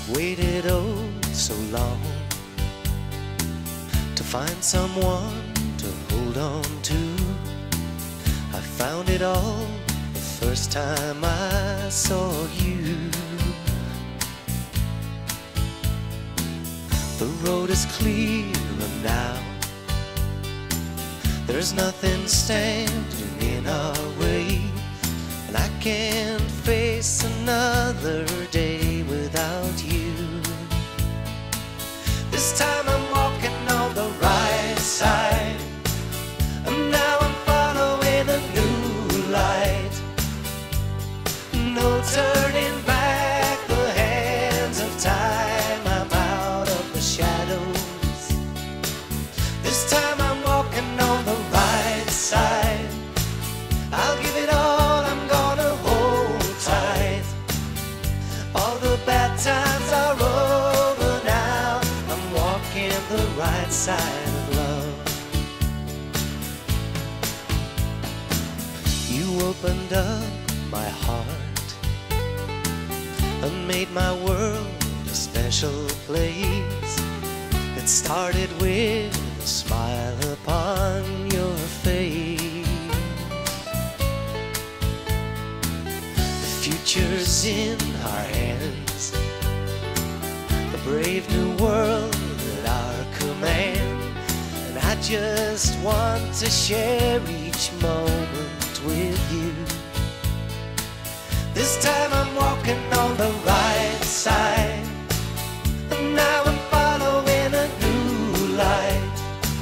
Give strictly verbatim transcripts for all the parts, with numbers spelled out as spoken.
waited oh so long to find someone to hold on to. I found it all the first time I saw you. The road is clearer now. There's nothing standing in our way, and I can't face another day without you. This time I'm walking on the right side, and now I'm following a new light. No turning back, the hands of time, I'm out of the shadows. This time I'm walking on the right side. I'll give it all, I'm gonna hold tight. All the bad times are over now. I'm walking the right side of love. You opened up my heart and made my world a special place. It started with a smile upon your face. The future's in our hands, a brave new world at our command, and I just want to share each moment with you. This time I'm walking on the right side, and now I'm following a new light.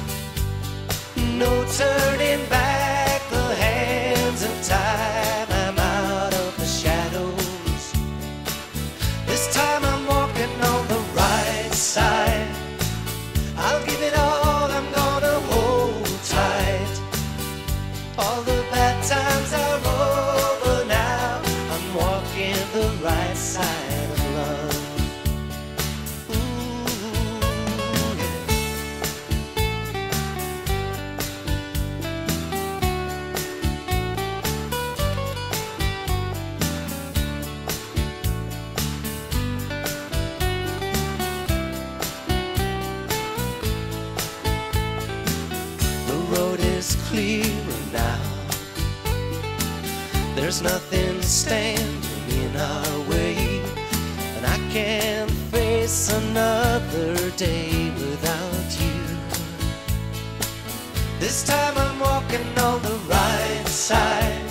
No turning back, the hands of time, I'm out of the shadows. This time I'm walking on the right side. I'll give it all, I'm gonna hold tight. All the bad times are over now. I'm walking the right side of love. Ooh, yeah. The road is clearer now. There's nothing standing in our way, and I can't face another day without you. This time I'm walking on the right side.